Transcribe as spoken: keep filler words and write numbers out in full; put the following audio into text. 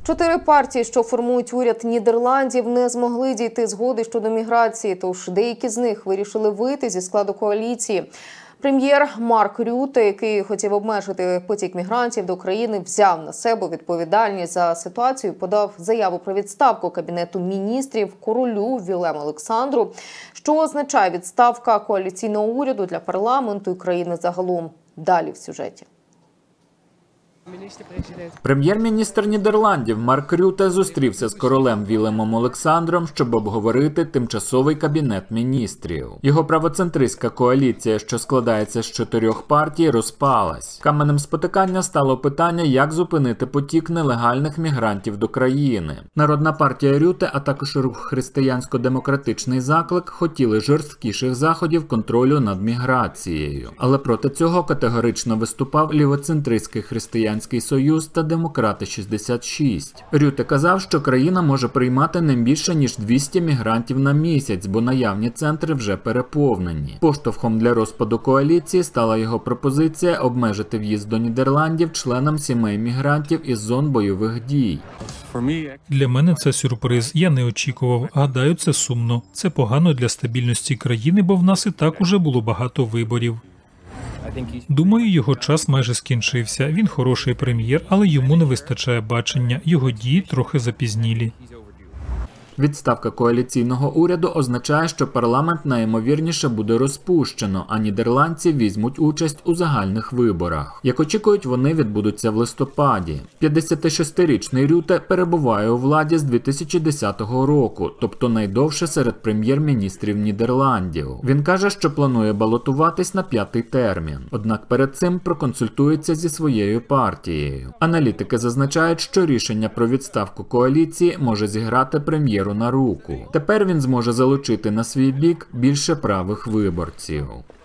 Чотири партії, що формують уряд Нідерландів, не змогли дійти згоди щодо міграції, тож деякі з них вирішили вийти зі складу коаліції. Прем'єр Марк Рюте, який хотів обмежити потік мігрантів до країни, взяв на себе відповідальність за ситуацію, подав заяву про відставку Кабінету міністрів королю Вілему Олександру, що означає відставка коаліційного уряду для парламенту і країни загалом. Далі в сюжеті. Прем'єр-міністр Нідерландів Марк Рюте зустрівся з королем Вілемом Олександром, щоб обговорити тимчасовий кабінет міністрів. Його правоцентристська коаліція, що складається з чотирьох партій, розпалась. Каменем спотикання стало питання, як зупинити потік нелегальних мігрантів до країни. Народна партія Рюте, а також рух Християнсько-демократичний заклик хотіли жорсткіших заходів контролю над міграцією. Але проти цього категорично виступав лівоцентристський християнський Союз та Демократи шістдесят шість. Рюте казав, що країна може приймати не більше, ніж двісті мігрантів на місяць, бо наявні центри вже переповнені. Поштовхом для розпаду коаліції стала його пропозиція обмежити в'їзд до Нідерландів членам сімей мігрантів із зон бойових дій. Для мене це сюрприз. Я не очікував. Гадаю, це сумно. Це погано для стабільності країни, бо в нас і так уже було багато виборів. Думаю, його час майже скінчився. Він хороший прем'єр, але йому не вистачає бачення. Його дії трохи запізнілі. Відставка коаліційного уряду означає, що парламент найімовірніше буде розпущено, а нідерландці візьмуть участь у загальних виборах. Як очікують, вони відбудуться в листопаді. п'ятдесятишестирічний Рюте перебуває у владі з дві тисячі десятого року, тобто найдовше серед прем'єр-міністрів Нідерландів. Він каже, що планує балотуватись на п'ятий термін. Однак перед цим проконсультується зі своєю партією. Аналітики зазначають, що рішення про відставку коаліції може зіграти прем'єру на руку. Тепер він зможе залучити на свій бік більше правих виборців.